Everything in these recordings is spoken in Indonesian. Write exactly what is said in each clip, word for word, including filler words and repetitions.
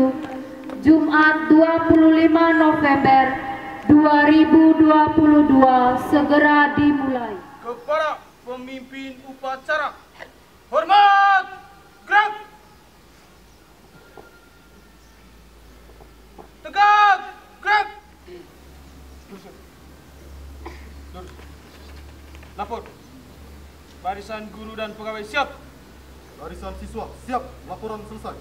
tujuh, Jumat dua puluh lima November dua ribu dua puluh dua segera dimulai. Kepada pemimpin upacara, hormat, gerak, tegak, gerak. Lapor. Barisan guru dan pegawai siap. Barisan siswa siap. Laporan selesai.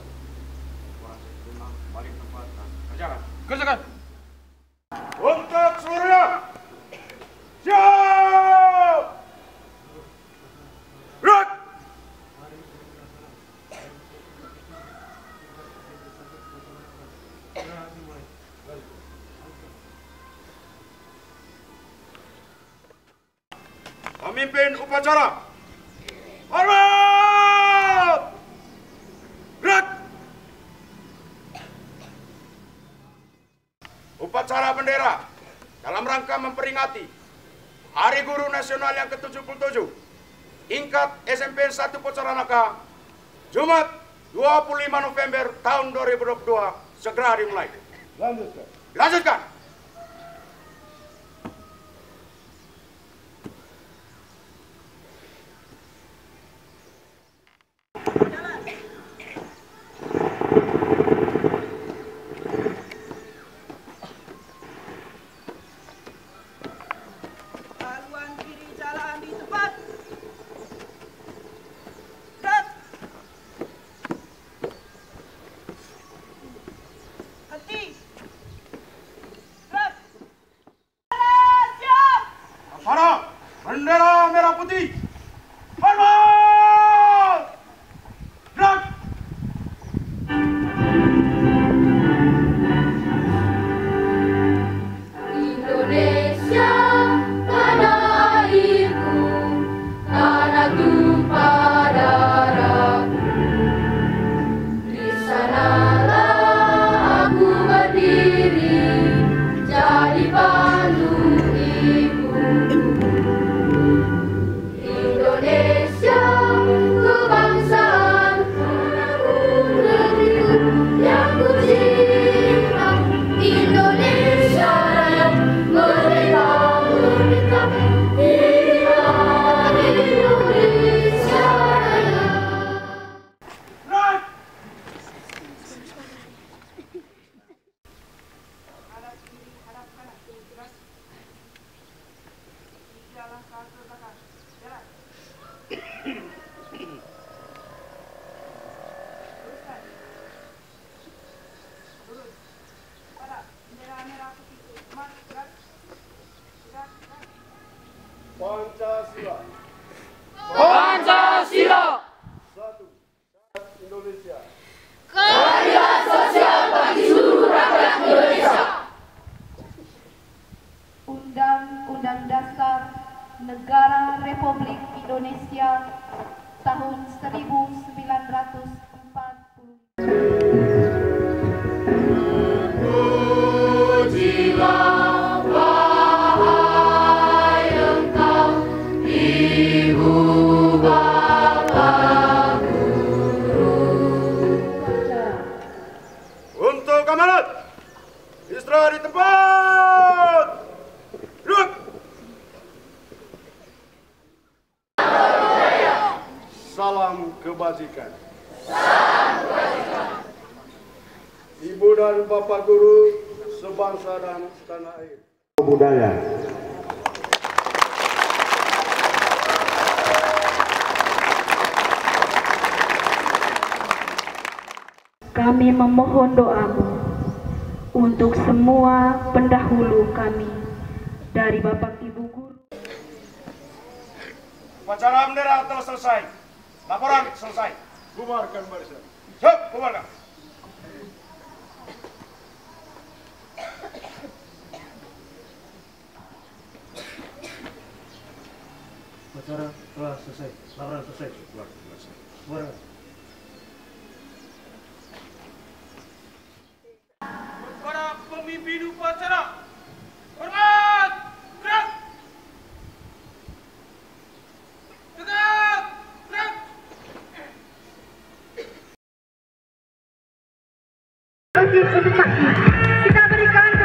Balik tempat kerjakan. Kerjakan. Untuk seluruhnya, siap. Gerak. Pemimpin upacara, hormat, gerak. Upacara bendera dalam rangka memperingati Hari Guru Nasional yang ke tujuh puluh tujuh tingkat S M P satu Pocaranaka, Jumat dua puluh lima November tahun dua ribu dua puluh dua segera dimulai. Lanjutkan. Lanjutkan. Bendera merah putih, hormat, gerak. Indonesia, tanah airku, tanah tumpah darahku. Di sanalah aku berdiri, jadi pandu ibu. Indonesia, kebangsaanku, negeriku yang ku cinta. Indonesia Raya, merdeka, merdeka, hiduplah Indonesia Raya. Gerak. Pancasila. Pancasila. Satu. Indonesia. Keadilan sosial bagi seluruh rakyat Indonesia. Undang-Undang Dasar Negara Republik Indonesia tahun seribu sembilan ratus empat puluh. Pujilah wahai engkau, Ibu Bapak Guru. Untuk kamarat, istirahat di tempat. Duduk. Salam kebajikan. Ibu dan Bapak Guru sebangsa dan setanah air. Budaya. Kami memohon doamu untuk semua pendahulu kami, dari Bapak Ibu Guru. Upacara bendera telah selesai. Laporan selesai. Bubarkan barisan. Siap, bubarkan. Upacara telah selesai. Laporan selesai. Bubarkan. Para pemimpin upacara, hormat, gerak. Tegak, gerak. musik untuk Pak. Kita berikan